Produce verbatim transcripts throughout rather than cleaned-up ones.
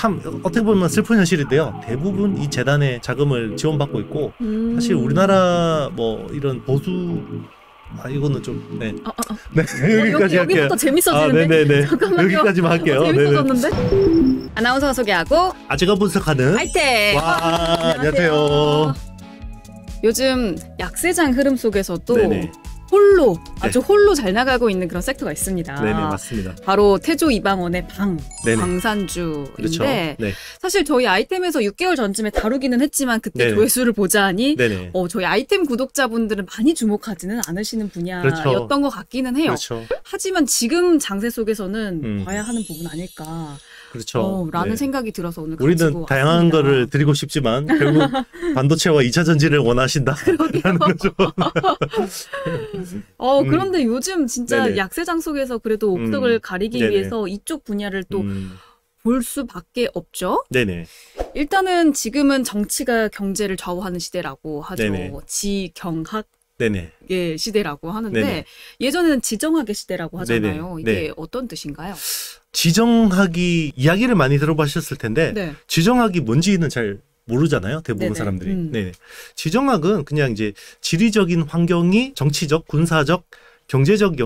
참 어떻게 보면 슬픈 현실인데요. 대부분 이 재단의 자금을 지원받고 있고 음. 사실 우리나라 뭐 이런 보수 아 이거는 좀 네. 아, 아, 아. 네 여기까지 어, 할게요. 여기부터 재밌어지는데. 아, 네네네. 잠깐만요. 여기까지만 할게요. 어, 재밌어졌는데. 아나운서가 소개하고 아재가 분석하는 아이템. 와 안녕하세요. 안녕하세요. 요즘 약세장 흐름 속에서도 네네. 홀로 아주 네. 홀로 잘 나가고 있는 그런 섹터가 있습니다. 네네 맞습니다. 바로 태조 이방원의 방 네네. 광산주인데 그렇죠. 네. 사실 저희 아이템에서 육 개월 전쯤에 다루기는 했지만 그때 네네. 조회수를 보자니 어, 저희 아이템 구독자분들은 많이 주목하지는 않으시는 분야였던 그렇죠. 것 같기는 해요. 그렇죠. 하지만 지금 장세 속에서는 음. 봐야 하는 부분 아닐까. 그렇죠. 어, 라는 네. 생각이 들어서 오늘 우리는 다양한 왔습니다. 거를 드리고 싶지만 결국 반도체와 이 차 전지를 원하신다라는 거죠. 어 그런데 음. 요즘 진짜 네네. 약세장 속에서 그래도 옥석을 음. 가리기 네네. 위해서 이쪽 분야를 또 볼 음. 수밖에 없죠. 네네. 일단은 지금은 정치가 경제를 좌우하는 시대라고 하죠. 네네. 지경학 네네. 예, 시대라고 하는데 네네. 예전에는 지정학의 시대라고 하잖아요. 네네. 이게 네. 어떤 뜻인가요? 지정학이 이야기를 많이 들어보셨을 텐데 네. 지정학이 뭔지는 잘 모르잖아요. 대부분 네네. 사람들이. 음. 네. 지정학은 그냥 이제 지리적인 환경이 정치적, 군사적, 경제적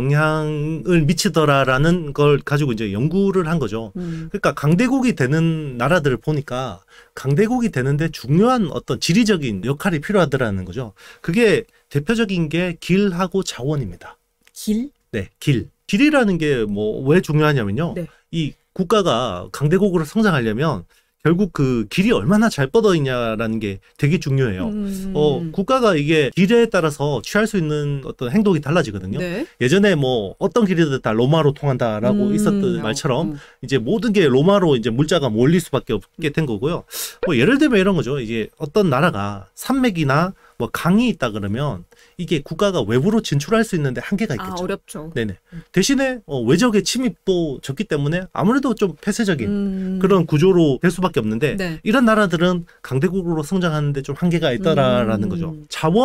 영향을 미치더라라는 걸 가지고 이제 연구를 한 거죠. 음. 그러니까 강대국이 되는 나라들을 보니까 강대국이 되는데 중요한 어떤 지리적인 역할이 필요하더라는 거죠. 그게 대표적인 게 길하고 자원입니다. 길? 네, 길. 길이라는 게 뭐 왜 중요하냐면요. 네. 이 국가가 강대국으로 성장하려면 결국 그 길이 얼마나 잘 뻗어 있냐라는 게 되게 중요해요. 음. 어, 국가가 이게 길에 따라서 취할 수 있는 어떤 행동이 달라지거든요. 네. 예전에 뭐 어떤 길이든 다 로마로 통한다라고 음. 있었던 말처럼 음. 이제 모든 게 로마로 이제 물자가 몰릴 수밖에 없게 된 거고요. 뭐 예를 들면 이런 거죠. 이게 어떤 나라가 산맥이나 뭐 강이 있다 그러면 이게 국가가 외부로 진출할 수 있는데 한계가 있겠죠. 아, 어렵죠. 네네. 대신에 어, 외적의 침입도 적기 때문에 아무래도 좀 폐쇄적인 음... 그런 구조로 될 수밖에 없는데 네. 이런 나라들은 강대국으로 성장하는데 좀 한계가 있다라는 음... 거죠.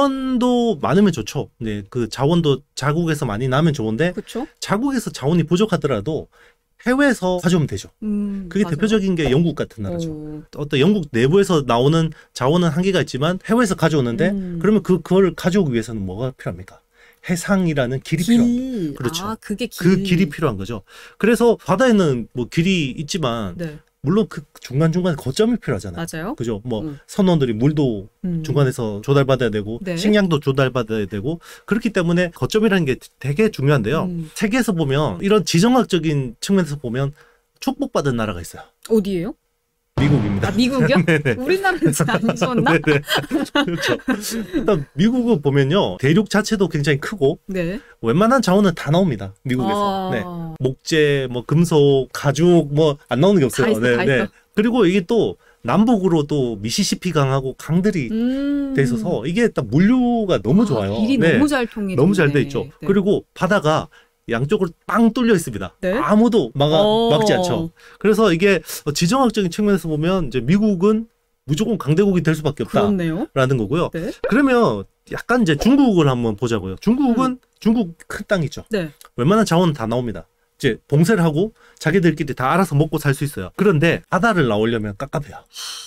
자원도 많으면 좋죠. 네, 그 자원도 자국에서 많이 나면 좋은데 그쵸? 자국에서 자원이 부족하더라도 해외에서 가져오면 되죠. 음, 그게 맞아요. 대표적인 게 영국 같은 나라죠. 오. 어떤 영국 내부에서 나오는 자원은 한계가 있지만 해외에서 가져오는데 음. 그러면 그, 그걸 가져오기 위해서는 뭐가 필요합니까? 해상이라는 길이 길. 필요합니다. 그렇죠. 아, 그게 길. 그 길이 필요한 거죠. 그래서 바다에는 뭐 길이 있지만 네. 물론 그 중간중간에 거점이 필요하잖아요. 맞아요. 그죠? 뭐 음. 선원들이 물도 음. 중간에서 조달받아야 되고 네. 식량도 조달받아야 되고 그렇기 때문에 거점이라는 게 되게 중요한데요. 음. 세계에서 보면 이런 지정학적인 측면에서 보면 축복받은 나라가 있어요. 어디예요? 미국입니다. 아, 미국이요? 우리나라는 안 좋았나? 네네. 그렇죠. 일단 미국을 보면요. 대륙 자체도 굉장히 크고 네. 웬만한 자원은 다 나옵니다. 미국에서. 아... 네. 목재, 뭐 금속, 가죽 뭐 안 나오는 게 없어요. 다 있어, 네, 다 네. 있어. 그리고 이게 또 남북으로 또 미시시피 강하고 강들이 음... 돼 있어서 이게 딱 물류가 너무 아, 좋아요. 길이 네. 너무 잘 통해. 너무 잘 돼 있죠. 네. 그리고 바다가 양쪽으로 빵 뚫려 있습니다. 네? 아무도 막아, 막지 않죠. 그래서 이게 지정학적인 측면에서 보면 이제 미국은 무조건 강대국이 될 수밖에 없다라는 그렇네요. 거고요. 네? 그러면 약간 이제 중국을 한번 보자고요. 중국은 음. 중국 큰 땅이죠. 네. 웬만한 자원은 다 나옵니다. 이제 봉쇄를 하고 자기들끼리 다 알아서 먹고 살 수 있어요. 그런데 바다를 나오려면 깝깝해요.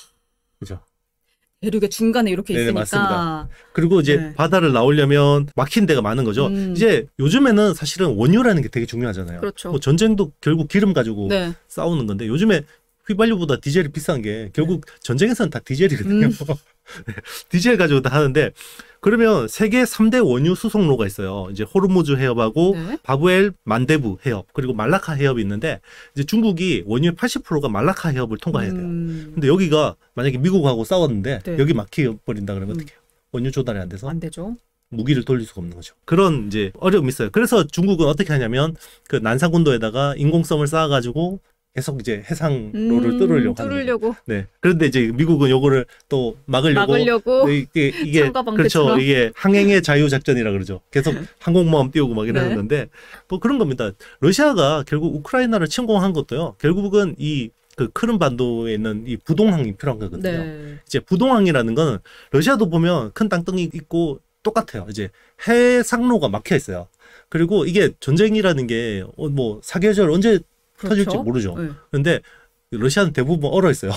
그죠? 대륙의 중간에 이렇게 네네, 있으니까. 맞습니다. 그리고 이제 네. 바다를 나오려면 막힌 데가 많은 거죠. 음. 이제 요즘에는 사실은 원유라는 게 되게 중요하잖아요. 그렇죠. 뭐 전쟁도 결국 기름 가지고 네. 싸우는 건데 요즘에 휘발유보다 디젤이 비싼 게 결국 네. 전쟁에서는 다 디젤이거든요. 음. 네, 디젤 가지고 다 하는데 그러면 세계 삼 대 원유 수송로가 있어요. 이제 호르무즈 해협하고 네. 바브엘 만데부 해협 그리고 말라카 해협이 있는데 이제 중국이 원유의 팔십 퍼센트가 말라카 해협을 통과해야 돼요. 음. 근데 여기가 만약에 미국하고 싸웠는데 네. 여기 막혀버린다 그러면 음. 어떻게 해요? 원유 조달이 안 돼서? 안 되죠. 무기를 돌릴 수가 없는 거죠. 그런 이제 어려움이 있어요. 그래서 중국은 어떻게 하냐면 그 난상군도에다가 인공섬을 쌓아가지고 계속 이제 해상로를 음, 뚫으려고 뚫으려고. 하는 네. 그런데 이제 미국은 요거를 또 막으려고, 막으려고 이게 이게 그렇죠. 이게 항행의 자유 작전이라 그러죠. 계속 항공모함 띄우고 막 이러는 네. 건데 뭐 그런 겁니다. 러시아가 결국 우크라이나를 침공한 것도요. 결국은 이 그 크림 반도에 있는 이 부동항이 필요한 거거든요. 네. 이제 부동항이라는 거는 러시아도 보면 큰 땅덩이 있고 똑같아요. 이제 해상로가 막혀 있어요. 그리고 이게 전쟁이라는 게 뭐 사계절 언제 그렇죠? 터질지 모르죠. 네. 그런데 러시아는 대부분 얼어 있어요.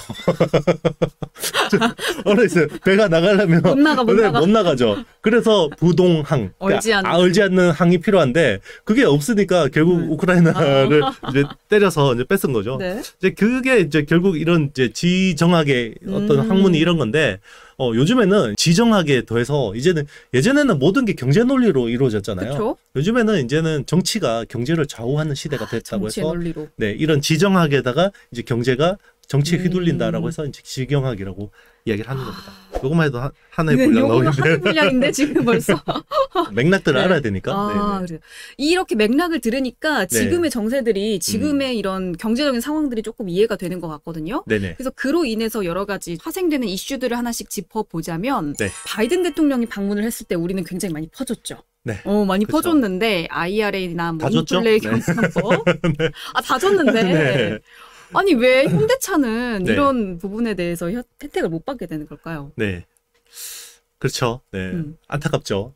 얼어 있어요. 배가 나가려면 못 나가 못, 나가. 못 나가죠. 그래서 부동항, 얼지 않는, 아, 얼지 않는 항이 필요한데 그게 없으니까 결국 음. 우크라이나를 아. 이제 때려서 이제 뺏은 거죠. 네. 이제 그게 이제 결국 이런 이제 지정학의 어떤 음. 학문이 이런 건데. 어, 요즘에는 지정학에 더해서 이제는 예전에는 모든 게 경제 논리로 이루어졌잖아요. 그쵸? 요즘에는 이제는 정치가 경제를 좌우하는 시대가 됐다고 아, 해서 논리로. 네, 이런 지정학에다가 이제 경제가 정치에 휘둘린다라고 해서 이제 지경학이라고 이야기를 하는 겁니다. 요것만 해도 한, 하나의 분량 나오는데. 하나의 분량인데 지금 벌써. 맥락들을 네. 알아야 되니까. 아, 그래요. 이렇게 맥락을 들으니까 지금의 네. 정세들이 지금의 음. 이런 경제적인 상황들이 조금 이해가 되는 것 같거든요. 네네. 그래서 그로 인해서 여러 가지 파생되는 이슈들을 하나씩 짚어보자면 네. 바이든 대통령이 방문을 했을 때 우리는 굉장히 많이 퍼졌죠. 네. 어, 많이 그쵸. 퍼졌는데 아이알에이나 뭐 인플레이 경상법. 네. 아, 다 줬는데. 네. 아니 왜 현대차는 네. 이런 부분에 대해서 혜택을 못 받게 되는 걸까요? 네, 그렇죠. 네, 음. 안타깝죠.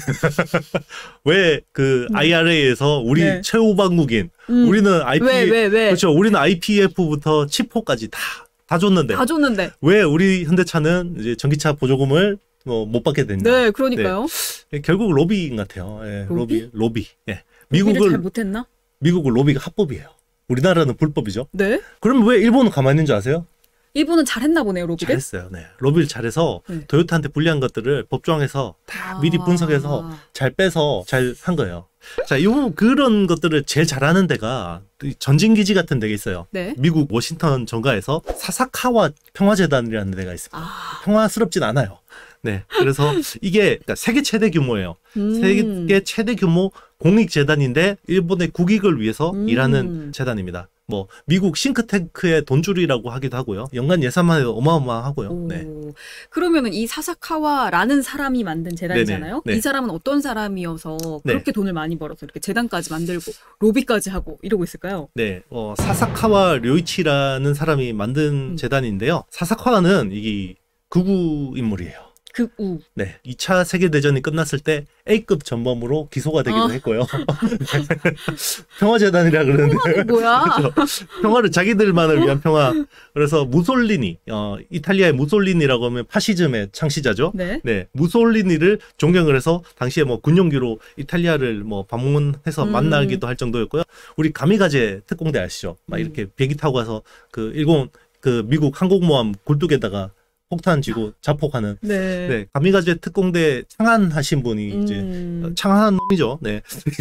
왜 그 음. 아이알에이에서 우리 네. 최후방국인 음. 우리는 아이피 왜, 왜, 왜? 그렇죠. 우리는 아이피에프부터 치포까지 다 다 줬는데 다 줬는데 왜 우리 현대차는 이제 전기차 보조금을 뭐 못 받게 됐냐? 네, 그러니까요. 네. 결국 로비인 것 같아요. 예, 로비, 로비. 로비. 예. 미국을 잘 못했나? 미국은 로비가 합법이에요. 우리나라는 불법이죠. 네. 그럼 왜 일본은 가만히 있는 줄 아세요? 일본은 잘했나 보네요, 로비를. 잘했어요. 네. 로비를 잘해서 네. 토요타한테 불리한 것들을 법조항에서 다 아... 미리 분석해서 잘 빼서 잘 한 거예요. 자, 요 그런 것들을 제일 잘하는 데가 전진기지 같은 데가 있어요. 네. 미국 워싱턴 정가에서 사사카와 평화재단이라는 데가 있습니다. 아... 평화스럽진 않아요. 네. 그래서 이게 그러니까 세계 최대 규모예요. 음. 세계 최대 규모 공익재단인데 일본의 국익을 위해서 음. 일하는 재단입니다. 뭐 미국 싱크탱크의 돈줄이라고 하기도 하고요. 연간 예산만 해도 어마어마하고요. 오. 네. 그러면은 이 사사카와라는 사람이 만든 재단이잖아요. 네. 이 사람은 어떤 사람이어서 그렇게 네. 돈을 많이 벌어서 이렇게 재단까지 만들고 로비까지 하고 이러고 있을까요? 네, 어, 사사카와 료이치라는 사람이 만든 음. 재단인데요. 사사카와는 이 극우 인물이에요. 극우. 네. 이 차 세계대전이 끝났을 때 A급 전범으로 기소가 되기도 어. 했고요. 평화재단이라 그러는데. 뭐야? 평화를 자기들만을 위한 평화. 그래서 무솔리니, 어, 이탈리아의 무솔리니라고 하면 파시즘의 창시자죠. 네. 네. 무솔리니를 존경을 해서 당시에 뭐 군용기로 이탈리아를 뭐 방문해서 음. 만나기도 할 정도였고요. 우리 가미가제 특공대 아시죠? 막 이렇게 음. 비행기 타고 가서 그 일본, 그 미국 항공모함 굴뚝에다가 폭탄 쥐고 자폭하는 네. 네. 가미가제 특공대 창안하신 분이 음. 이제 창안한 놈이죠. 네.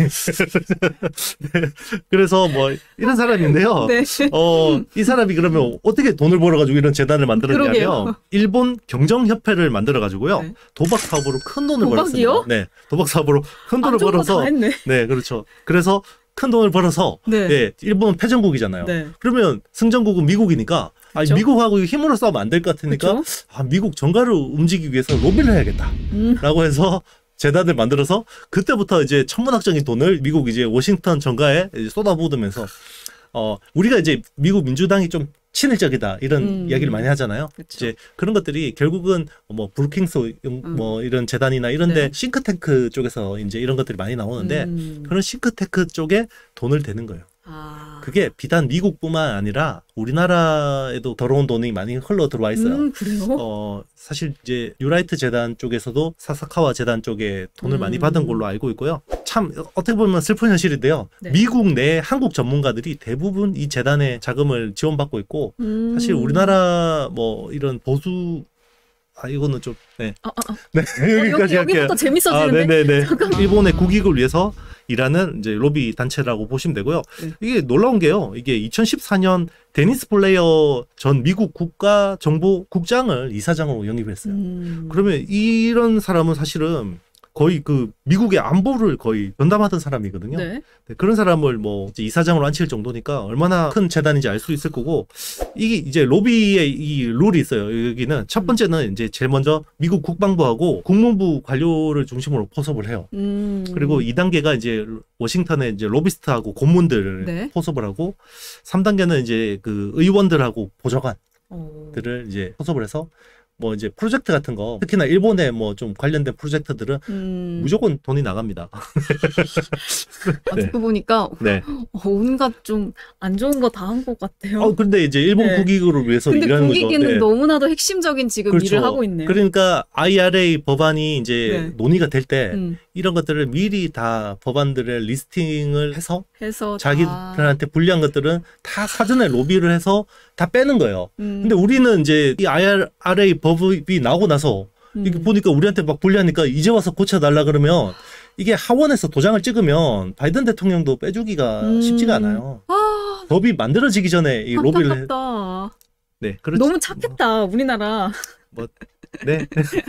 네. 그래서 뭐 이런 사람인데요. 네. 어, 이 사람이 그러면 어떻게 돈을 벌어가지고 이런 재단을 만들었냐면 일본 경정협회를 만들어가지고요. 네. 도박 사업으로 큰 돈을 도박이요? 벌었습니다. 네. 도박 사업으로 큰 돈을 벌어서 네, 그렇죠. 그래서 큰 돈을 벌어서 네. 네, 일본은 패전국이잖아요. 네. 그러면 승전국은 미국이니까 아니, 미국하고 힘으로 싸우면 안 될 것 같으니까 아, 미국 정가를 움직이기 위해서 로비를 해야겠다 음. 라고 해서 재단을 만들어서 그때부터 이제 천문학적인 돈을 미국 이제 워싱턴 정가에 이제 쏟아부으면서 어, 우리가 이제 미국 민주당이 좀 친일적이다 이런 음. 이야기를 많이 하잖아요. 그쵸. 이제 그런 것들이 결국은 뭐 브루킹스 음. 뭐 이런 재단이나 이런데 네. 싱크탱크 쪽에서 이제 이런 것들이 많이 나오는데 음. 그런 싱크탱크 쪽에 돈을 대는 거예요. 아. 그게 비단 미국뿐만 아니라 우리나라에도 더러운 돈이 많이 흘러 들어와 있어요. 음, 그래요? 어, 사실 이제 뉴라이트 재단 쪽에서도 사사카와 재단 쪽에 돈을 음. 많이 받은 걸로 알고 있고요. 참 어떻게 보면 슬픈 현실인데요. 네. 미국 내 한국 전문가들이 대부분 이 재단의 자금을 지원받고 있고 음. 사실 우리나라 뭐 이런 보수 아 이거는 좀 네. 아, 아, 아. 네. 어, 여기까지 여기, 여기부터 재밌어지는데. 아, 네네네. 일본의 국익을 위해서 일하는 이제 로비 단체라고 보시면 되고요. 네. 이게 놀라운 게요. 이게 이천십사 년 데니스 블레이어 전 미국 국가정보국장을 이사장으로 영입했어요. 음. 그러면 이런 사람은 사실은 거의 그 미국의 안보를 거의 전담하던 사람이거든요. 네. 네, 그런 사람을 뭐 이제 이사장으로 앉힐 정도니까 얼마나 큰 재단인지 알 수 있을 거고 이게 이제 로비의 이 룰이 있어요. 여기는 첫 번째는 이제 제일 먼저 미국 국방부하고 국무부 관료를 중심으로 포섭을 해요. 음. 그리고 이 단계가 이제 워싱턴에 이제 로비스트하고 고문들을 네. 포섭을 하고 삼 단계는 이제 그 의원들하고 보좌관들을 오. 이제 포섭을 해서 뭐 이제 프로젝트 같은 거 특히나 일본에 뭐 좀 관련된 프로젝트들은 음. 무조건 돈이 나갑니다. 네. 듣고 보니까 네. 온갖 좀 안 좋은 거 다 한 것 같아요. 어, 근데 이제 일본 네. 국익을 위해서 일하는 거죠. 국익에는 네. 너무나도 핵심적인 지금 그렇죠. 일을 하고 있네요. 그러니까 아이알에이 법안이 이제 네. 논의가 될 때 음. 이런 것들을 미리 다 법안들을 리스팅을 해서, 해서 자기들한테 불리한 것들은 다 사전에 로비를 해서 다 빼는 거예요. 음. 근데 우리는 이제 이 아이알에이 법이 나오고 나서 음. 이게 보니까 우리한테 막 불리하니까 이제 와서 고쳐달라 그러면 이게 하원에서 도장을 찍으면 바이든 대통령도 빼주기가 음. 쉽지가 않아요. 아. 법이 만들어지기 전에 이 로비를 해. 네, 그렇지. 너무 착했다 뭐. 우리나라. 뭐 네.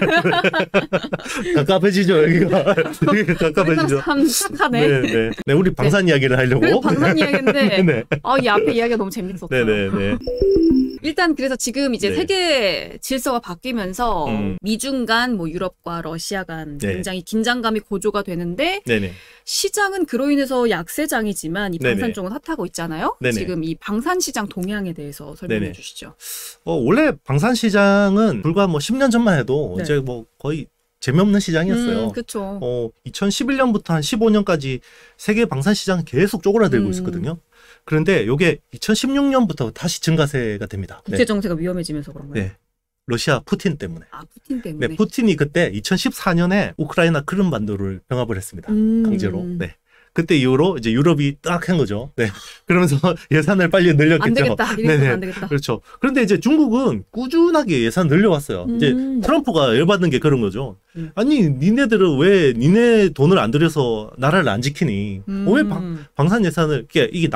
갑갑해지죠, 여기가. 되게 갑갑해지죠. 참 착하네. 네, 네. 네, 우리 방산 네. 이야기를 하려고. 방산 이야기인데, 네. 아, 이 앞에 이야기가 너무 재밌었어요. 네, 네, 네. 일단 그래서 지금 이제 네. 세계 질서가 바뀌면서 음. 미중 간, 뭐 유럽과 러시아 간 네. 굉장히 긴장감이 고조가 되는데 네네. 시장은 그로 인해서 약세장이지만 이 방산 쪽은 핫하고 있잖아요. 네네. 지금 이 방산 시장 동향에 대해서 설명해 네네. 주시죠. 어, 원래 방산 시장은 불과 뭐 십 년 전만 해도 네. 이제 뭐 거의 재미없는 시장이었어요. 음, 그렇죠. 어, 이천십일 년부터 한 십오 년까지 세계 방산 시장은 계속 쪼그라들고 음. 있었거든요. 그런데 이게 이천십육 년부터 다시 증가세가 됩니다. 국제 정세가 네. 위험해지면서 그런가요? 네. 러시아 푸틴 때문에. 아, 푸틴 때문에. 네, 푸틴이 그때 이천십사 년에 우크라이나 크림반도를 병합을 했습니다. 음. 강제로. 네. 그때 이후로 이제 유럽이 딱 한 거죠. 네. 그러면서 예산을 빨리 늘렸겠죠. 안 되겠다. 네네. 안 되겠다. 그렇죠. 그런데 이제 중국은 꾸준하게 예산 늘려왔어요. 음. 이제 트럼프가 열받는 게 그런 거죠. 음. 아니, 니네들은 왜 니네 돈을 안 들여서 나라를 안 지키니? 음. 왜 방, 방산 예산을, 이게, 이게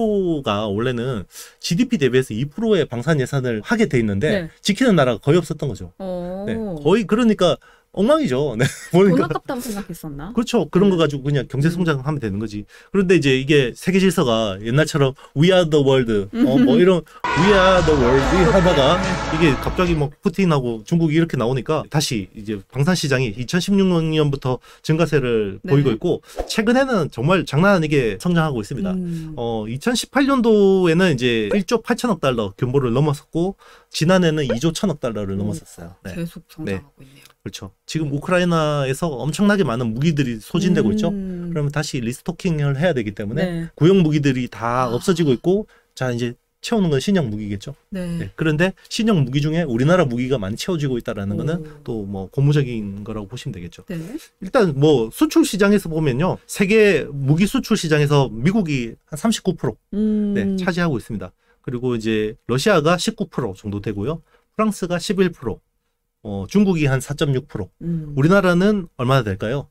나토가 원래는 지디피 대비해서 이 퍼센트의 방산 예산을 하게 돼 있는데 네. 지키는 나라가 거의 없었던 거죠. 네. 거의 그러니까 엉망이죠. 네. 돈 아깝다고 생각했었나? 그렇죠. 그런 거 가지고 그냥 경제 성장하면 되는 거지. 그런데 이제 이게 세계 질서가 옛날처럼 We are the world, 어, 뭐 이런 We are the world 하다가 이게 갑자기 뭐 푸틴하고 중국이 이렇게 나오니까 다시 이제 방산 시장이 이천십육 년부터 증가세를 네. 보이고 있고 최근에는 정말 장난 아니게 성장하고 있습니다. 음. 어, 이천십팔 년도에는 이제 일조 팔천억 달러 규모를 넘었었고 지난해는 이조 천억 달러를 오, 넘었었어요. 네. 계속 성장하고 네. 있네요. 그렇죠. 지금 우크라이나에서 엄청나게 많은 무기들이 소진되고 음. 있죠. 그러면 다시 리스토킹을 해야 되기 때문에 네. 구형 무기들이 다 아. 없어지고 있고 자 이제 채우는 건 신형 무기겠죠. 네. 네. 그런데 신형 무기 중에 우리나라 무기가 많이 채워지고 있다라는 오. 거는 또 뭐 고무적인 거라고 보시면 되겠죠. 네. 일단 뭐 수출 시장에서 보면요. 세계 무기 수출 시장에서 미국이 한 삼십구 퍼센트 음. 네, 차지하고 있습니다. 그리고 이제 러시아가 십구 퍼센트 정도 되고요. 프랑스가 십일 퍼센트 어, 중국이 한 사 점 육 퍼센트. 음. 우리나라는 얼마나 될까요?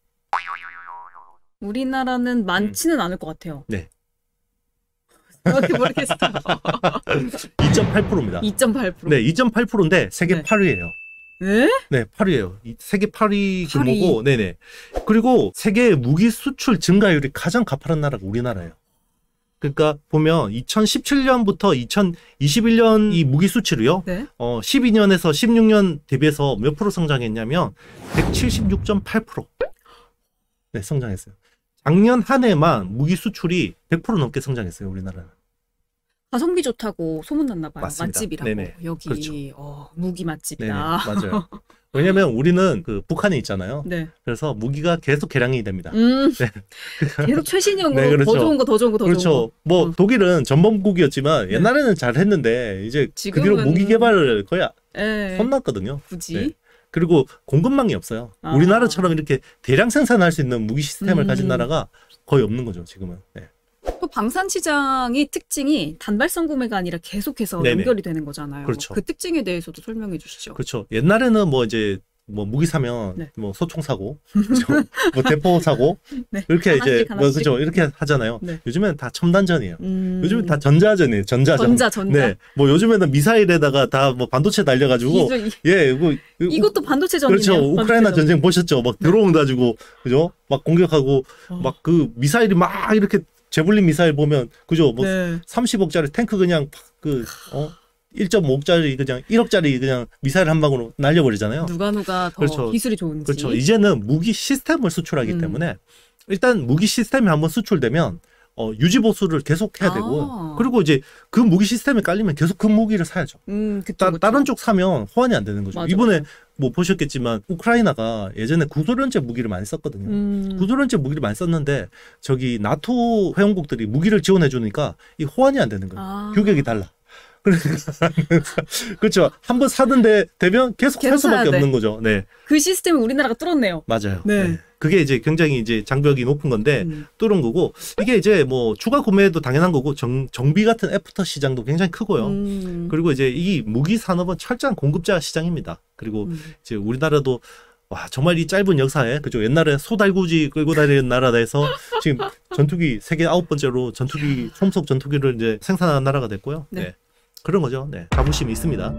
우리나라는 많지는 음. 않을 것 같아요. 네. 모르겠어요. 이 점 팔 퍼센트입니다. 이 점 팔 퍼센트. 네, 이 점 팔 퍼센트인데 세계 네. 팔 위예요. 네? 네, 팔 위예요. 세계 팔 위 규모고, 네네. 그리고 세계 무기 수출 증가율이 가장 가파른 나라가 우리나라예요. 그러니까 보면 이천십칠 년부터 이천이십일 년 이 무기 수출이요. 네? 어, 십이 년에서 십육 년 대비해서 몇 프로 성장했냐면 백칠십육 점 팔 퍼센트. 네, 성장했어요. 작년 한 해만 무기 수출이 백 퍼센트 넘게 성장했어요, 우리나라는. 가성비 좋다고 소문났나 봐요. 맞습니다. 맛집이라고. 네네. 여기 그렇죠. 어, 무기 맛집이다. 네네. 맞아요. 왜냐면 우리는 그 북한에 있잖아요. 네. 그래서 무기가 계속 개량이 됩니다. 음, 네. 계속 최신형으로 네, 그렇죠. 더 좋은 거, 더 좋은 거, 더 그렇죠. 좋은 거. 뭐 어. 독일은 전범국이었지만 네. 옛날에는 잘했는데 이제 지금은... 그 뒤로 무기 개발을 거의 네. 혼났거든요. 굳이. 네. 그리고 공급망이 없어요. 아. 우리나라처럼 이렇게 대량 생산할 수 있는 무기 시스템을 음. 가진 나라가 거의 없는 거죠. 지금은. 네. 또 방산 시장의 특징이 단발성 구매가 아니라 계속해서 네네. 연결이 되는 거잖아요. 그렇죠. 그 특징에 대해서도 설명해 주시죠. 그렇죠. 옛날에는 뭐 이제 뭐 무기 사면 네. 뭐 소총 사고, 그렇죠? 뭐 대포 사고 네. 이렇게 하나씩, 이제 하나씩. 뭐 그렇죠 이렇게 하잖아요. 네. 요즘에는 다 첨단전이에요. 음... 요즘은 다 전자전이에요. 전자전. 전자 전자. 네. 뭐 요즘에는 미사일에다가 다 뭐 반도체 날려가지고 예, 뭐 이것도 반도체전이네요. 그렇죠. 우크라이나 반도체전. 전쟁 보셨죠? 막 드론 가지고 그죠? 막 공격하고 어. 막 그 미사일이 막 이렇게 제블린 미사일 보면 그죠? 뭐 네. 삼십억짜리 탱크 그냥 그 어. 일 점 오억짜리 그냥 일억짜리 그냥 미사일 한 방으로 날려버리잖아요. 누가 누가 더 그렇죠. 기술이 좋은지. 그렇죠. 이제는 무기 시스템을 수출하기 음. 때문에 일단 무기 시스템이 한번 수출되면 어, 유지 보수를 계속 해야 되고 아. 그리고 이제 그 무기 시스템에 깔리면 계속 그 무기를 사야죠. 음, 그쵸, 따, 그쵸. 다른 쪽 사면 호환이 안 되는 거죠. 맞아, 이번에 맞아. 뭐 보셨겠지만 우크라이나가 예전에 구소련제 무기를 많이 썼거든요. 음. 구소련제 무기를 많이 썼는데 저기 나토 회원국들이 무기를 지원해 주니까 이 호환이 안 되는 거예요. 아. 규격이 달라. 그러니까 그렇죠. 한번 사던데 되면 계속 살 수밖에 없는 거죠. 네. 그 시스템을 우리나라가 뚫었네요. 맞아요. 네. 네. 그게 이제 굉장히 이제 장벽이 높은 건데 음. 뚫은 거고 이게 이제 뭐 추가 구매도 당연한 거고 정, 정비 같은 애프터 시장도 굉장히 크고요. 음. 그리고 이제 이 무기 산업은 철저한 공급자 시장입니다. 그리고 음. 이제 우리나라도 와 정말 이 짧은 역사에 그죠 옛날에 소달구지 끌고 다니는 나라에서 지금 전투기 세계 아홉 번째로 전투기 총속 전투기를 이제 생산하는 나라가 됐고요. 네. 네. 그런 거죠. 네. 자부심이 있습니다.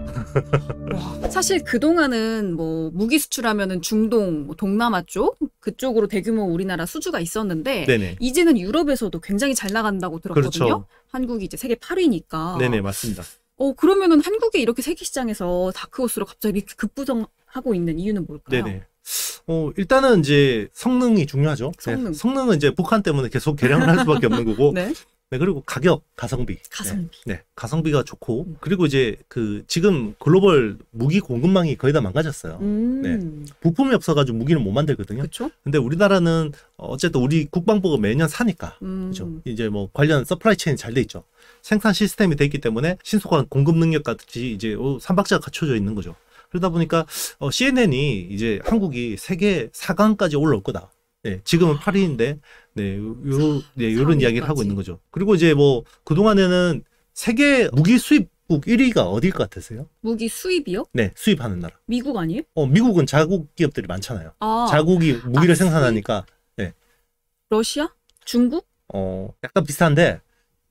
와, 사실 그동안은 뭐 무기 수출하면은 중동, 뭐 동남아 쪽 그쪽으로 대규모 우리나라 수주가 있었는데 네네. 이제는 유럽에서도 굉장히 잘 나간다고 들었거든요. 그렇죠. 한국이 이제 세계 팔 위니까. 네네 맞습니다. 어 그러면은 한국이 이렇게 세계 시장에서 다크호스로 갑자기 이렇게 급부상하고 있는 이유는 뭘까요? 네네. 어 일단은 이제 성능이 중요하죠. 성능. 네. 성능은 이제 북한 때문에 계속 개량을 할 수밖에 없는 거고. 네. 네, 그리고 가격, 가성비. 가성비. 네, 네, 가성비가 좋고, 그리고 이제 그 지금 글로벌 무기 공급망이 거의 다 망가졌어요. 음. 네. 부품이 없어가지고 무기는 못 만들거든요. 그쵸? 근데 우리나라는 어쨌든 우리 국방부가 매년 사니까, 음. 그죠? 이제 뭐 관련 서플라이 체인이 잘 돼 있죠. 생산 시스템이 돼 있기 때문에 신속한 공급 능력 같이 이제 삼박자가 갖춰져 있는 거죠. 그러다 보니까 어, 씨엔엔이 이제 한국이 세계 사 강까지 올라올 거다. 네, 지금은 팔 위인데, 네, 요, 네, 요런 이야기를 하고 있는 거죠. 그리고 이제 뭐, 그동안에는 세계 무기 수입국 일 위가 어딜 것 같으세요? 무기 수입이요? 네, 수입하는 나라. 미국 아니에요? 어, 미국은 자국 기업들이 많잖아요. 아. 자국이 무기를 아, 생산하니까, 네. 러시아? 중국? 어, 약간 비슷한데,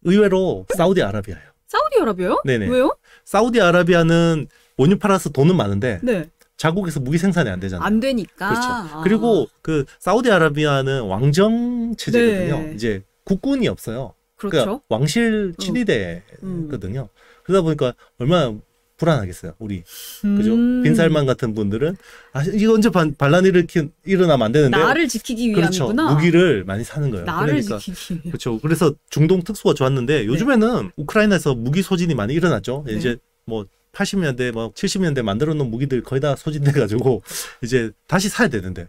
의외로 사우디아라비아예요. 사우디아라비아요? 네네. 왜요? 사우디아라비아는 원유 팔아서 돈은 많은데, 네. 자국에서 무기 생산이 안 되잖아요. 안 되니까. 그렇죠. 아. 그리고 그 사우디아라비아는 왕정 체제거든요. 네. 이제 국군이 없어요. 그렇죠. 그러니까 왕실 친위대거든요. 음. 그러다 보니까 얼마나 불안하겠어요, 우리. 그죠? 음. 빈살만 같은 분들은 아, 이거 언제 반, 반란이 일으키, 일어나면 안 되는데. 나를 지키기 위함이구나. 그렇죠. 무기를 많이 사는 거예요. 나를 그러니까, 지키기 위해. 그렇죠. 그래서 중동 특수가 좋았는데 요즘에는 네. 우크라이나에서 무기 소진이 많이 일어났죠. 네. 이제 뭐 팔십 년대, 뭐 칠십 년대 만들어 놓은 무기들 거의 다 소진돼가지고 이제 다시 사야 되는데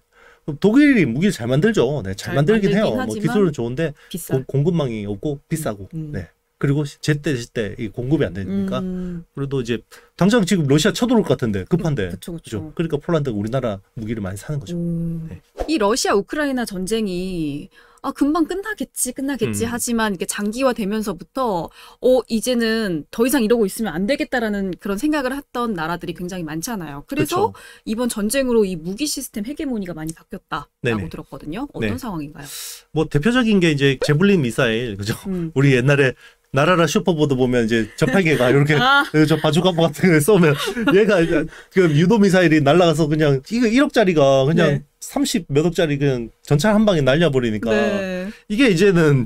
독일이 무기를 잘 만들죠. 네, 잘, 잘 만들긴 해요. 뭐 기술은 좋은데 고, 공급망이 없고 비싸고. 음. 네. 그리고 제때 제때 이 공급이 안 되니까. 음. 그래도 이제 당장 지금 러시아 쳐들어올 것 같은데 급한데. 그쵸, 그쵸. 그죠? 그러니까 폴란드가 우리나라 무기를 많이 사는 거죠. 음. 네. 이 러시아 우크라이나 전쟁이 아 금방 끝나겠지 끝나겠지 음. 하지만 이게 장기화되면서부터 어 이제는 더 이상 이러고 있으면 안 되겠다라는 그런 생각을 했던 나라들이 굉장히 많잖아요. 그래서 그쵸. 이번 전쟁으로 이 무기 시스템 헤게모니가 많이 바뀌었다라고 네네. 들었거든요. 어떤 네. 상황인가요? 뭐 대표적인 게 이제 제블린 미사일 그죠? 음. 우리 옛날에 나라라 슈퍼보드 보면 이제 저팔계가 이렇게 아. 저 바주카 같은 걸 쏘면 얘가 그 유도 미사일이 날아가서 그냥 이거 일억짜리가 그냥 네. 삼십 몇 억짜리 그냥 전차 한 방에 날려버리니까 네. 이게 이제는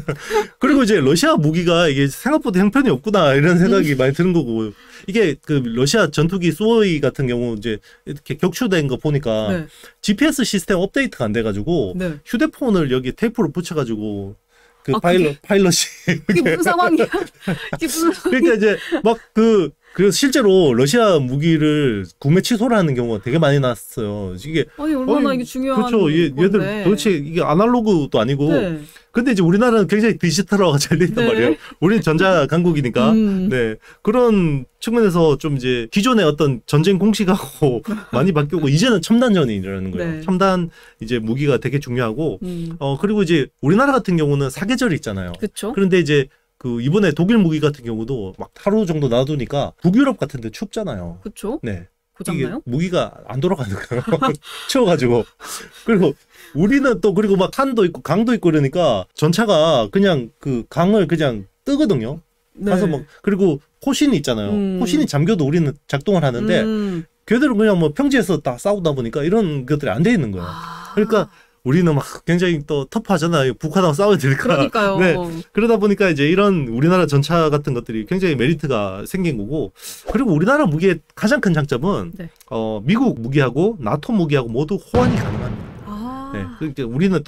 그리고 이제 러시아 무기가 이게 생각보다 형편이 없구나 이런 생각이 음. 많이 드는 거고 이게 그 러시아 전투기 수호이 같은 경우 이제 이렇게 격추된 거 보니까 네. 지피에스 시스템 업데이트가 안 돼가지고 네. 휴대폰을 여기 테이프로 붙여가지고 그 아, 파일럿, 그게, 파일럿이. 그게 무슨 상황이야? 그게 무슨 상황이야? 그러니까 이제 막 그, 그 실제로 러시아 무기를 구매 취소를 하는 경우가 되게 많이 났어요. 이게. 아니, 얼마나 아니, 이게 중요한. 그렇죠. 얘, 얘들 도대체 이게 아날로그도 아니고. 네. 근데 이제 우리나라는 굉장히 디지털화가 잘 돼 있단 네. 말이에요. 우리는 전자 강국이니까. 음. 네. 그런 측면에서 좀 이제 기존의 어떤 전쟁 공식하고 많이 바뀌고 이제는 첨단전이라는 거예요. 네. 첨단 이제 무기가 되게 중요하고. 음. 어, 그리고 이제 우리나라 같은 경우는 사계절이 있잖아요. 그렇죠. 그런데 이제 그 이번에 독일 무기 같은 경우도 막 하루 정도 놔두니까 북유럽 같은 데 춥잖아요. 그렇죠. 네. 고장나요? 무기가 안 돌아가는 거예요. 추워가지고. 그리고 우리는 또 그리고 막 산도 있고 강도 있고 그러니까 전차가 그냥 그 강을 그냥 뜨거든요. 네. 가서 막 그리고 호신이 있잖아요. 음. 호신이 잠겨도 우리는 작동을 하는데 음. 걔들은 그냥 뭐 평지에서 다 싸우다 보니까 이런 것들이 안 돼 있는 거예요. 아. 그러니까 우리는 막 굉장히 또 터프하잖아요. 북한하고 싸워야 되니까. 그러니까요. 네. 그러다 보니까 이제 이런 우리나라 전차 같은 것들이 굉장히 메리트가 생긴 거고. 그리고 우리나라 무기의 가장 큰 장점은 네. 어, 미국 무기하고 나토 무기하고 모두 호환이 가능합니다. 아. 네. 그러니까 우리는 또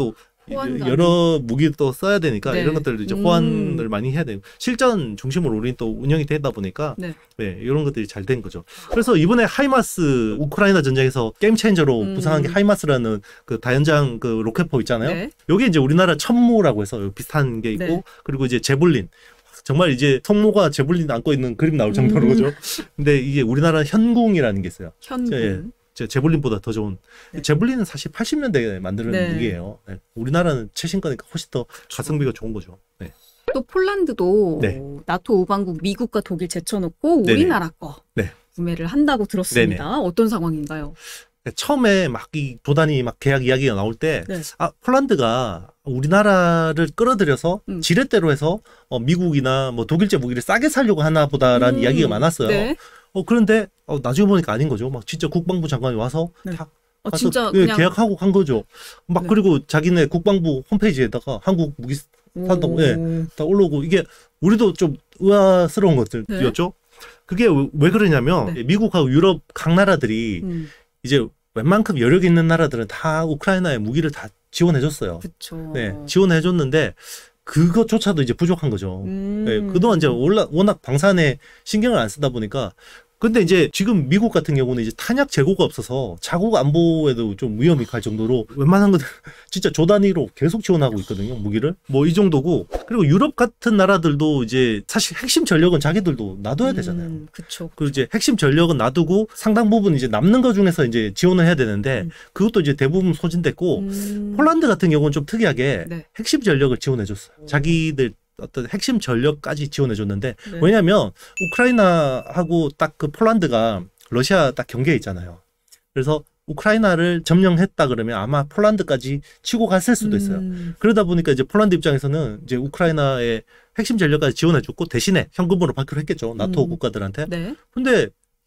여러 무기도 써야 되니까 네. 이런 것들을 이제 호환을 음. 많이 해야 되고 실전 중심으로 우리는 또 운영이 되다 보니까 네. 네, 이런 것들이 잘 된 거죠. 그래서 이번에 하이마스 우크라이나 전쟁에서 게임 체인저로 음. 부상한 게 하이마스라는 그 다연장 그 로켓포 있잖아요. 네. 요게 이제 우리나라 천무라고 해서 비슷한 게 있고 네. 그리고 이제 제블린 정말 이제 성모가 제블린 안고 있는 그림 나올 정도로 음. 그죠. 근데 이게 우리나라 현궁이라는 게 있어요. 현궁. 예. 제블린보다 더 좋은 네. 제블린은 사실 팔십 년대에 만드는 네. 무기예요. 네. 우리나라는 최신 거니까 훨씬 더 가성비가 좋은 거죠. 네. 또 폴란드도 네. 나토 우방국 미국과 독일 제쳐놓고 우리나라 거 네. 구매를 한다고 들었습니다. 네네. 어떤 상황인가요? 처음에 막 이 도단이 막 계약 이야기가 나올 때, 네. 아, 폴란드가 우리나라를 끌어들여서 음. 지렛대로 해서 어, 미국이나 뭐 독일제 무기를 싸게 사려고 하나 보다라는 음. 이야기가 많았어요. 네. 어, 그런데 어, 나중에 보니까 아닌 거죠. 막 진짜 국방부 장관이 와서 네. 다 어, 진짜 예, 그냥... 계약하고 간 거죠. 막 네. 그리고 자기네 국방부 홈페이지에다가 한국 무기 산다고 예, 다 올라오고 이게 우리도 좀 의아스러운 것들이었죠. 네. 그게 왜 그러냐면 네. 미국하고 유럽 각 나라들이 음. 이제 웬만큼 여력 있는 나라들은 다 우크라이나에 무기를 다 지원해줬어요. 그쵸. 네, 지원해줬는데 그것조차도 이제 부족한 거죠. 음. 네, 그동안 이제 워낙, 워낙 방산에 신경을 안 쓰다 보니까. 근데 이제 지금 미국 같은 경우는 이제 탄약 재고가 없어서 자국 안보에도 좀 위험이 갈 정도로 웬만한 것들 진짜 조 단위로 계속 지원하고 있거든요, 무기를. 뭐 이 정도고. 그리고 유럽 같은 나라들도 이제 사실 핵심 전력은 자기들도 놔둬야 되잖아요. 음, 그쵸. 그리고 이제 핵심 전력은 놔두고 상당 부분 이제 남는 것 중에서 이제 지원을 해야 되는데 음. 그것도 이제 대부분 소진됐고 음. 폴란드 같은 경우는 좀 특이하게 네. 핵심 전력을 지원해줬어요. 오. 자기들 어떤 핵심 전력까지 지원해줬는데 네. 왜냐하면 우크라이나하고 딱 그 폴란드가 러시아 딱 경계에 있잖아요. 그래서 우크라이나를 점령했다 그러면 아마 폴란드까지 치고 갔을 수도 있어요. 음. 그러다 보니까 이제 폴란드 입장에서는 이제 우크라이나의 핵심 전력까지 지원해줬고 대신에 현금으로 받기로 했겠죠. 나토 음. 국가들한테. 네. 근데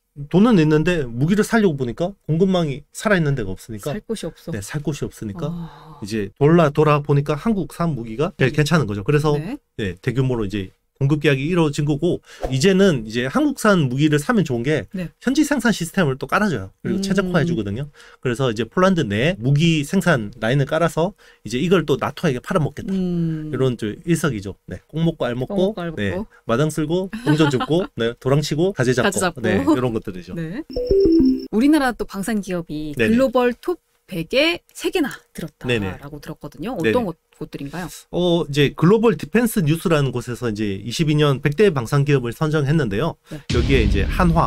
돈은 있는데 무기를 사려고 보니까 공급망이 살아있는 데가 없으니까 살 곳이 없어. 네, 살 곳이 없으니까 아... 이제 돌아 돌아 보니까 한국산 무기가 제일 네. 괜찮은 거죠. 그래서 네. 네, 대규모로 이제 공급 계약이 이루어진 거고 이제는 이제 한국산 무기를 사면 좋은 게 네. 현지 생산 시스템을 또 깔아줘요. 그리고 음... 최적화해 주거든요. 그래서 이제 폴란드 내 무기 생산 라인을 깔아서 이제 이걸 또 나토에게 팔아먹겠다. 음... 이런 좀 일석이조. 네, 꼭 먹고 알 먹고, 먹고, 알 먹고. 네, 마당 쓸고 동전 줍고, 네, 도랑치고 가재 잡고, 가재 잡고. 네, 이런 것들이죠. 네. 우리나라 또 방산 기업이 네네. 글로벌 톱 백에 세 개나 들었다라고 네네. 들었거든요. 어떤 네네. 곳들인가요? 어, 이제 글로벌 디펜스 뉴스라는 곳에서 이제 이십이 년 백 대 방산 기업을 선정했는데요. 네. 여기에 이제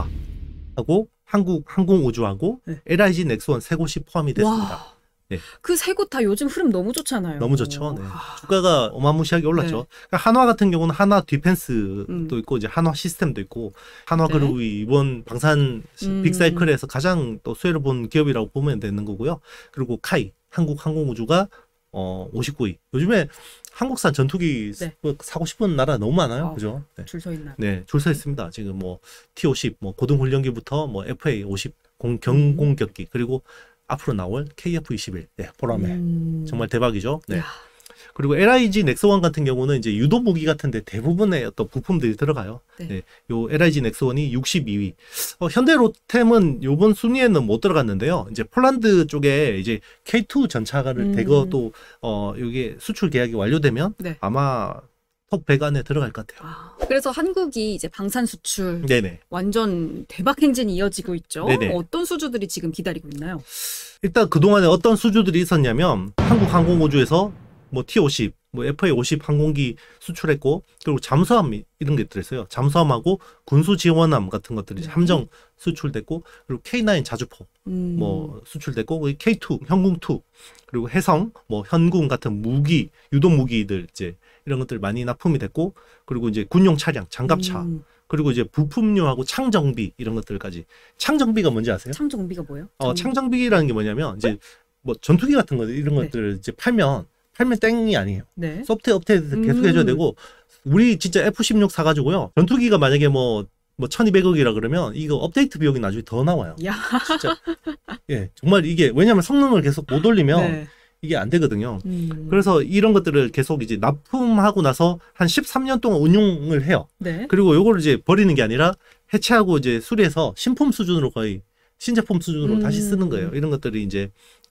한화하고 한국 항공우주하고 네. 엘아이지 넥스원 세 곳이 포함이 됐습니다. 네. 그 세 곳 다 요즘 흐름 너무 좋잖아요. 너무 좋죠. 네. 주가가 어마무시하게 올랐죠. 네. 그러니까 한화 같은 경우는 한화 디펜스도 음. 있고 이제 한화 시스템도 있고 한화 네. 그룹이 이번 방산 음. 빅사이클에서 가장 또 수혜를 본 기업이라고 보면 되는 거고요. 그리고 카이 한국 항공우주가 어 오십구 위. 요즘에 한국산 전투기 네. 사고 싶은 나라 너무 많아요. 어, 그죠? 네. 줄 서 있나? 네, 줄 서 있습니다. 지금 뭐 티 오십, 뭐 고등훈련기부터 뭐 에프에이 오십 공, 경공격기 그리고 앞으로 나올 케이에프 이십일, 네, 보라매 음... 정말 대박이죠. 네. 야. 그리고 엘아이지 넥스원 같은 경우는 이제 유도 무기 같은데 대부분의 어떤 부품들이 들어가요. 네. 네. 요 엘아이지 넥스원이 육십이 위. 어, 현대로템은 요번 순위에는 못 들어갔는데요. 이제 폴란드 쪽에 이제 케이 투 전차를 음... 대거 또 어, 여기 수출 계약이 완료되면 네. 아마 톱 백 안에 들어갈 것 같아요. 아, 그래서 한국이 이제 방산 수출 네네. 완전 대박 행진이 이어지고 있죠. 네네. 어떤 수주들이 지금 기다리고 있나요? 일단 그동안에 어떤 수주들이 있었냐면 한국 항공우주에서 뭐 티 오십, 뭐 에프에이 오십 항공기 수출했고 그리고 잠수함 이런 게 들었어요. 잠수함하고 군수 지원함 같은 것들이 네. 함정 수출됐고 그리고 케이 나인 자주포 음. 뭐 수출됐고 케이 투 현궁 투 그리고 해성 뭐 현궁 같은 무기 유도 무기들 이제 이런 것들 많이 납품이 됐고 그리고 이제 군용 차량 장갑차 음. 그리고 이제 부품류하고 창정비 이런 것들까지. 창정비가 뭔지 아세요? 창정비가 뭐예요? 어 창정비라는 게 뭐냐면 이제 뭐 전투기 같은 거 이런 것들을 네. 이제 팔면 팔면 땡이 아니에요. 네. 소프트웨어 업데이트 계속 해줘야 되고 우리 진짜 에프 십육 사가지고요. 전투기가 만약에 뭐 뭐 천이백억이라 그러면 이거 업데이트 비용이 나중에 더 나와요. 야. 진짜. 예, 정말 이게 왜냐하면 성능을 계속 못 올리면 네. 이게 안 되거든요. 음. 그래서 이런 것들을 계속 이제 납품하고 나서 한 십삼 년 동안 운용을 해요. 네. 그리고 요거를 이제 버리는 게 아니라 해체하고 이제 수리해서 신품 수준으로 거의 신제품 수준으로 음. 다시 쓰는 거예요. 이런 것들이 이제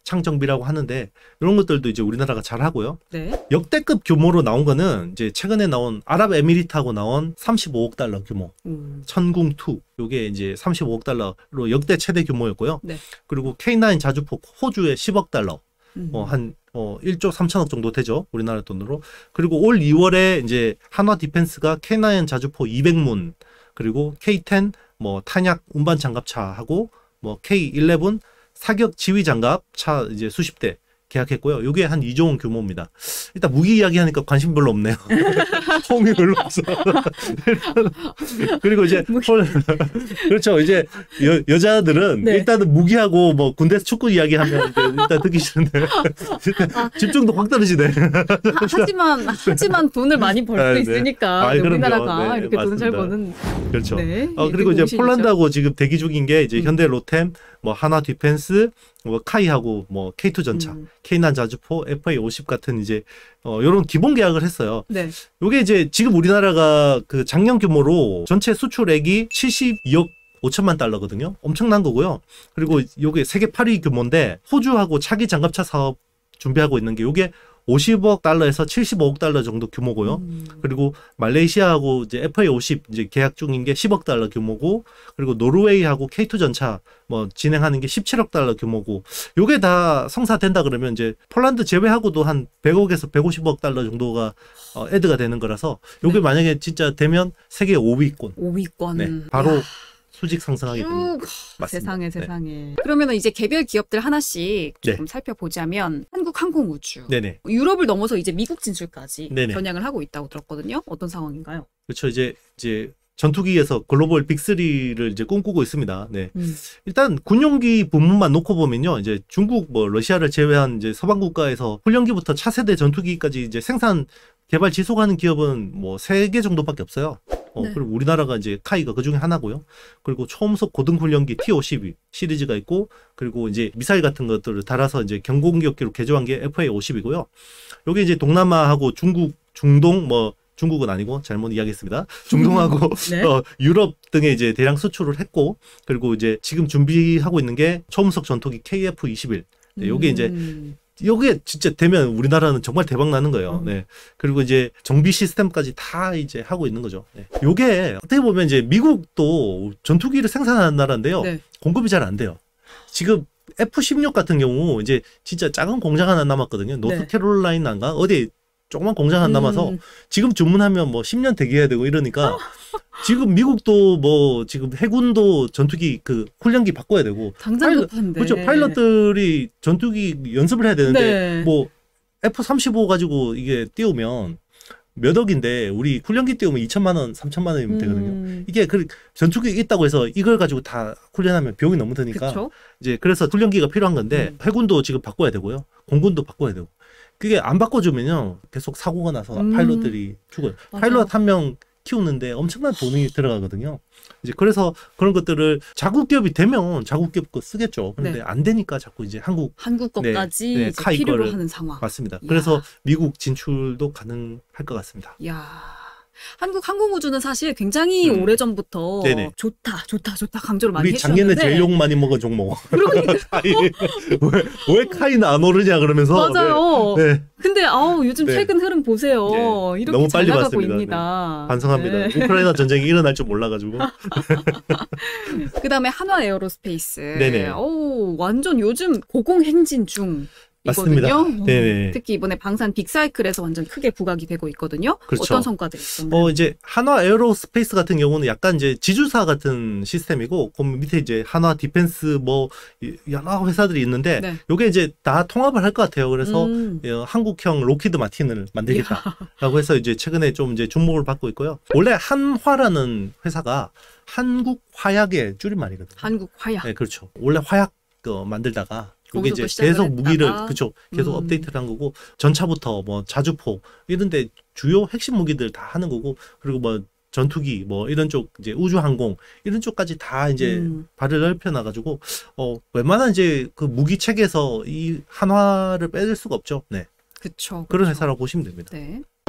창정비라고 하는데 이런 것들도 이제 우리나라가 잘 하고요. 네. 역대급 규모로 나온 거는 이제 최근에 나온 아랍에미리트하고 나온 삼십오억 달러 규모 음. 천궁이 요게 이제 삼십오억 달러로 역대 최대 규모였고요. 네. 그리고 케이 나인 자주포 호주의 십억 달러 음. 어, 한 어, 일조 삼천억 정도 되죠. 우리나라 돈으로. 그리고 올 이월에 이제 한화 디펜스가 케이 나인 자주포 이백 문 그리고 케이 텐 뭐 탄약 운반 장갑차하고 뭐 케이 일레븐 사격 지휘 장갑 차 이제 수십 대 계약했고요. 이게 한 이조 원 규모입니다. 일단 무기 이야기하니까 관심 별로 없네요. 호응이 별로 없어. 그리고 이제 그렇죠. 이제 여, 여자들은 네. 일단은 무기하고 뭐 군대에서 축구 이야기하면 일단 듣기 싫은데 아. 집중도 확 떨어지네. 하지만 하지만 돈을 많이 벌 수 아, 네. 있으니까 아, 우리나라가 네, 이렇게 맞습니다. 돈을 잘 버는. 그렇죠. 네, 어, 그리고 이제 폴란드하고 지금 대기 중인 게 이제 음. 현대 로템, 뭐 하나 디펜스, 뭐 카이하고 뭐 케이 투 전차, 음. 케이 나인 자주포, 에프에이 오십 같은 이제 어 이런 기본 계약을 했어요. 네. 요게 이제 지금 우리나라가 그 작년 규모로 전체 수출액이 칠십이억 오천만 달러거든요. 엄청난 거고요. 그리고 요게 세계 팔 위 규모인데 호주하고 차기 장갑차 사업 준비하고 있는 게 요게 오십억 달러에서 칠십오억 달러 정도 규모고요. 음. 그리고 말레이시아하고 이제 에프에이 오십 이제 계약 중인 게 십억 달러 규모고, 그리고 노르웨이하고 케이 투 전차 뭐 진행하는 게 십칠억 달러 규모고, 요게 다 성사된다 그러면 이제 폴란드 제외하고도 한 백억에서 백오십억 달러 정도가 어, 애드가 되는 거라서 요게 네. 만약에 진짜 되면 세계 오 위권. 오 위권. 네, 바로. 야. 수직 상승하게 됩니다. 세상에 세상에. 네. 그러면 이제 개별 기업들 하나씩 조금 네. 살펴보자면 한국항공우주, 네네. 유럽을 넘어서 이제 미국 진출까지 네네. 겨냥을 하고 있다고 들었거든요. 어떤 상황인가요? 그렇죠. 이제 이제 전투기에서 글로벌 빅쓰리를 이제 꿈꾸고 있습니다. 네. 음. 일단 군용기 부문만 놓고 보면요, 이제 중국, 뭐 러시아를 제외한 이제 서방 국가에서 훈련기부터 차세대 전투기까지 이제 생산 개발 지속하는 기업은 뭐 세 개 정도밖에 없어요. 어, 네. 그리고 우리나라가 이제 카이가 그 중에 하나고요. 그리고 초음속 고등훈련기 티 오십이 시리즈가 있고, 그리고 이제 미사일 같은 것들을 달아서 이제 경공격기로 개조한 게 에프에이 오십이고요. 여기 이제 동남아하고 중국, 중동, 뭐 중국은 아니고 잘못 이야기했습니다. 중동하고 네. 어, 유럽 등에 이제 대량 수출을 했고, 그리고 이제 지금 준비하고 있는 게 초음속 전투기 케이에프 이십일. 네, 요게 음. 이제 요게 진짜 되면 우리나라는 정말 대박 나는 거예요. 음. 네. 그리고 이제 정비 시스템까지 다 이제 하고 있는 거죠. 네. 요게 어떻게 보면 이제 미국도 전투기를 생산하는 나라인데요. 네. 공급이 잘 안 돼요. 지금 에프 십육 같은 경우 이제 진짜 작은 공장 하나 남았거든요. 노스캐롤라이나인가 어디 조그만 공장 하나 남아서 음. 지금 주문하면 뭐 십 년 대기해야 되고 이러니까 지금 미국도 뭐 지금 해군도 전투기 그 훈련기 바꿔야 되고 당장 파일럿, 급한데. 그렇죠. 파일럿들이 전투기 연습을 해야 되는데 네. 뭐 에프 삼십오 가지고 이게 띄우면 몇 억인데 우리 훈련기 띄우면 이천만 원, 삼천만 원이면 되거든요. 음. 이게 그 전투기 있다고 해서 이걸 가지고 다 훈련하면 비용이 너무 드니까 그쵸? 이제 그래서 훈련기가 필요한 건데 음. 해군도 지금 바꿔야 되고요. 공군도 바꿔야 되고. 그게 안 바꿔주면요 계속 사고가 나서 음. 파일럿들이 죽어요. 맞아. 파일럿 한 명 키우는데 엄청난 돈이 들어가거든요. 이제 그래서 그런 것들을 자국 기업이 되면 자국 기업 거 쓰겠죠. 그런데 네. 안 되니까 자꾸 이제 한국 한국 것까지 네, 네, 필요로 하는 상황. 맞습니다. 야. 그래서 미국 진출도 가능할 것 같습니다. 야. 한국 항공우주는 사실 굉장히 음. 오래전부터 네네. 좋다 좋다 좋다 강조를 많이 해주셨는데 우리 작년에 제일 욕 많이 먹은 종목. 그러니까 왜, 왜 카이는 안 오르냐 그러면서. 맞아요. 네. 네. 근데 아우 요즘 네. 최근 흐름 보세요. 네. 이렇게 너무 빨리 봤습니다. 있습니다. 네. 반성합니다. 네. 우크라이나 전쟁이 일어날 줄 몰라가지고. 그다음에 한화 에어로스페이스. 네네. 오 완전 요즘 고공행진 중. 맞습니다. 네네. 특히 이번에 방산 빅사이클에서 완전 크게 부각이 되고 있거든요. 그렇죠. 어떤 성과들이 있었나요? 어 이제 한화 에어로스페이스 같은 경우는 약간 이제 지주사 같은 시스템이고, 그 밑에 이제 한화 디펜스 뭐 여러 회사들이 있는데 네. 요게 이제 다 통합을 할 것 같아요. 그래서 음. 어, 한국형 로키드 마틴을 만들겠다라고 해서 이제 최근에 좀 이제 주목을 받고 있고요. 원래 한화라는 회사가 한국 화약의 줄임말이거든요. 한국 화약. 네, 그렇죠. 원래 화약 어, 만들다가 이게 이제 계속 무기를 그쵸 계속 음. 업데이트를 한 거고, 전차부터 뭐 자주포 이런데 주요 핵심 무기들 다 하는 거고, 그리고 뭐 전투기 뭐 이런 쪽 이제 우주항공 이런 쪽까지 다 이제 음. 발을 넓혀 놔가지고 어 웬만한 이제 그 무기 체계에서 이 한화를 빼낼 수가 없죠. 네. 그쵸. 그런 회사라고 보시면 됩니다. 네.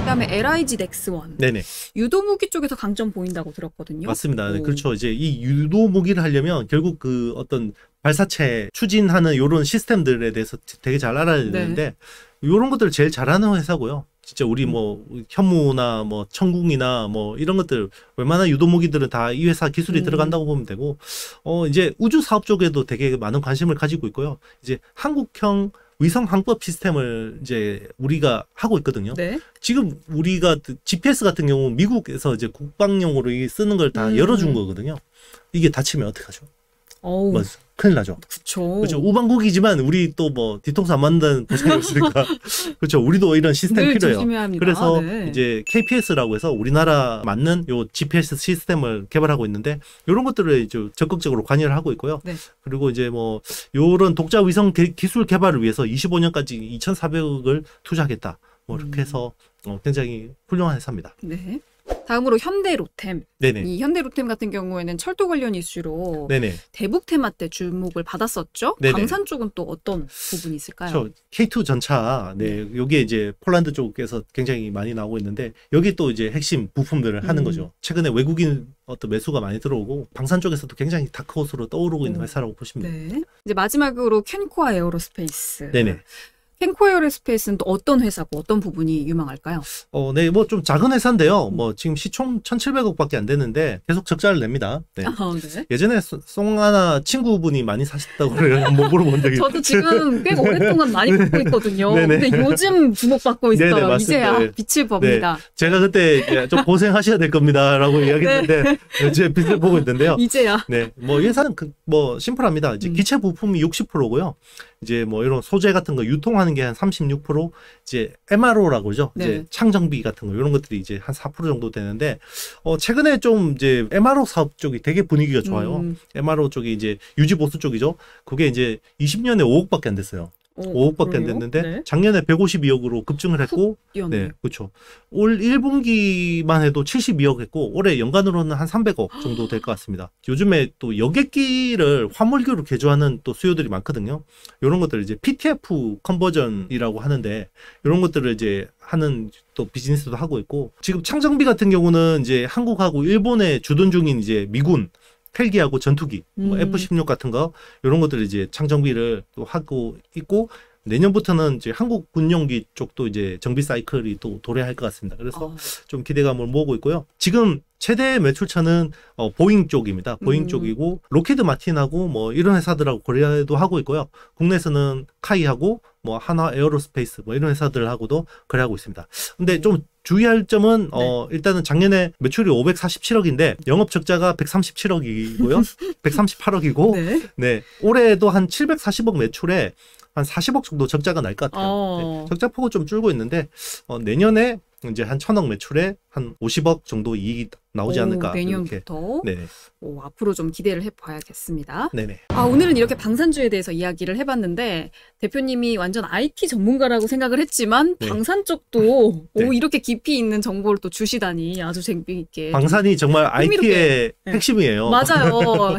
그다음에 엘아이지 넥스원. 네네. 유도 무기 쪽에서 강점 보인다고 들었거든요. 맞습니다. 네, 그렇죠. 이제 이 유도 무기를 하려면 결국 그 어떤 발사체 추진하는 이런 시스템들에 대해서 되게 잘 알아야 되는데 네. 이런 것들을 제일 잘하는 회사고요. 진짜 우리 뭐 현무나 뭐 천궁이나 뭐 이런 것들 웬만한 유도 무기들은 다 이 회사 기술이 음. 들어간다고 보면 되고 어 이제 우주 사업 쪽에도 되게 많은 관심을 가지고 있고요. 이제 한국형 위성 항법 시스템을 이제 우리가 하고 있거든요. 네. 지금 우리가 지피에스 같은 경우 미국에서 이제 국방용으로 쓰는 걸 다 음. 열어준 거거든요. 이게 닫히면 어떡하죠? 어우. 뭐, 큰일 나죠. 그쵸. 그렇죠. 우방국이지만 우리 또 뭐 뒤통수 안 맞는 보상이 없으니까. 그렇죠. 우리도 이런 시스템 필요해요. 합니다. 그래서 네. 이제 케이피에스라고 해서 우리나라 맞는 요 지피에스 시스템을 개발하고 있는데 이런 것들을 이제 적극적으로 관여를 하고 있고요. 네. 그리고 이제 뭐 요런 독자 위성 개, 기술 개발을 위해서 이십오 년까지 이천사백억을 투자하겠다. 뭐 이렇게 해서 어, 굉장히 훌륭한 회사입니다. 네. 다음으로 현대로템. 네네. 이 현대로템 같은 경우에는 철도 관련 이슈로 네네. 대북 테마 때 주목을 받았었죠. 네네. 방산 쪽은 또 어떤 부분이 있을까요? 저 케이 투 전차, 네, 여기에 이제 폴란드 쪽에서 굉장히 많이 나오고 있는데 여기 또 이제 핵심 부품들을 하는 음. 거죠. 최근에 외국인 어떤 매수가 많이 들어오고 방산 쪽에서도 굉장히 다크호스로 떠오르고 있는 회사라고 보시면 됩니다. 네. 이제 마지막으로 캔코아 에어로스페이스. 네네. 캔코아 에어로스페이스는 또 어떤 회사고 어떤 부분이 유망할까요? 어, 네, 뭐 좀 작은 회사인데요. 뭐 지금 시총 천칠백억밖에 안 되는데 계속 적자를 냅니다. 네. 아, 네. 예전에 송하나 친구분이 많이 사셨다고 그래요. 한번 물어본 적이. 저도 지금 꽤 오랫동안 많이 듣고 있거든요. 근데 요즘 주목받고 있어요. 네네, 이제야 네. 빛을 봅니다. 네. 제가 그때 좀 고생하셔야 될 겁니다라고 이야기했는데 네. 이제 빛을 보고 있는데요. 이제야. 네, 뭐 회사는 그 뭐 심플합니다. 이제 음. 기체 부품이 육십 퍼센트고요. 이제 뭐 이런 소재 같은 거 유통하는 게 한 삼십육 퍼센트, 이제 엠알오라고 그러죠. 네. 이제 창정비 같은 거 이런 것들이 이제 한 사 퍼센트 정도 되는데 어 최근에 좀 이제 엠알오 사업 쪽이 되게 분위기가 좋아요. 음. 엠알오 쪽이 이제 유지 보수 쪽이죠. 그게 이제 이십 년에 오억밖에 안 됐어요. 오, 오억밖에 안 됐는데 네. 작년에 백오십이억으로 급증을 했고 네, 그렇죠. 올 일 분기만 해도 칠십이억 했고 올해 연간으로는 한 삼백억 정도 될 것 같습니다. 요즘에 또 여객기를 화물기로 개조하는 또 수요들이 많거든요. 이런 것들 이제 피티에프 컨버전이라고 하는데 이런 것들을 이제 하는 또 비즈니스도 하고 있고 지금 창정비 같은 경우는 이제 한국하고 일본에 주둔 중인 이제 미군 헬기하고 전투기, 뭐 음. 에프 십육 같은 거 이런 것들 이제 창정비를 또 하고 있고 내년부터는 이제 한국 군용기 쪽도 이제 정비 사이클이 또 도래할 것 같습니다. 그래서 어. 좀 기대감을 모으고 있고요. 지금 최대 매출처는 어, 보잉 쪽입니다. 보잉 음. 쪽이고 로키드 마틴하고 뭐 이런 회사들하고 거래도 하고 있고요. 국내에서는 카이하고 뭐 하나 에어로스페이스 뭐 이런 회사들하고도 거래하고 있습니다. 근데 좀 주의할 점은 네. 어 일단은 작년에 매출이 오백사십칠억인데 영업 적자가 백삼십칠억이고요. 백삼십팔억이고 네. 네. 올해도 한 칠백사십억 매출에 한 사십억 정도 적자가 날 것 같아요. 어. 네. 적자 폭은 좀 줄고 있는데 어, 내년에 이제 한 천억 매출에 한 오십억 정도 이익이 나오지 않을까. 오, 내년부터. 네. 오, 앞으로 좀 기대를 해봐야겠습니다. 네네. 아, 오늘은 이렇게 방산주에 대해서 이야기를 해봤는데 대표님이 완전 아이티 전문가라고 생각을 했지만 네. 방산 쪽도 네. 오, 이렇게 깊이 있는 정보를 또 주시다니 아주 재미있게. 방산이 정말 아이티의 네. 핵심이에요. 맞아요.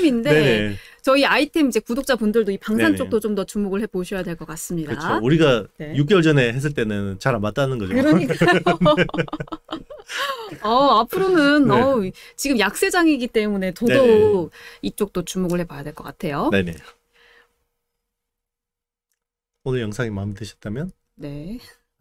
핵심인데 저희 아이템 이제 구독자분들도 이 방산 네네. 쪽도 좀 더 주목을 해보셔야 될 것 같습니다. 그렇죠. 우리가 네. 육 개월 전에 했을 때는 잘 안 맞다는 거죠. 그러니까요. 어, 앞으로는 네. 어, 지금 약세장이기 때문에 더더욱 네네. 이쪽도 주목을 해봐야 될 것 같아요. 네네. 오늘 영상이 마음에 드셨다면? 네.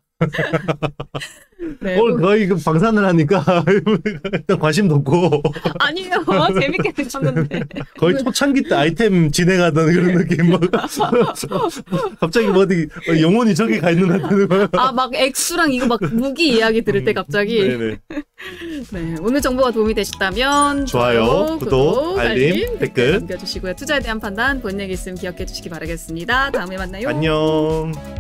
네, 오늘 거의 그 방산을 하니까 일단 관심도 없고 아니요 재밌게 드셨는데 거의 초창기 때 아이템 진행하던 그런 느낌 막 갑자기 뭐 어디 영혼이 저기 가 있는 것 같은 아 막 액수랑 이거 막 무기 이야기 들을 때 갑자기 네네. 네 오늘 정보가 도움이 되셨다면 좋아요, 구독, 구독 알림, 알림 댓글 남겨주시고요. 투자에 대한 판단 본인 얘기 있으면 기억해 주시기 바라겠습니다. 다음에 만나요. 안녕.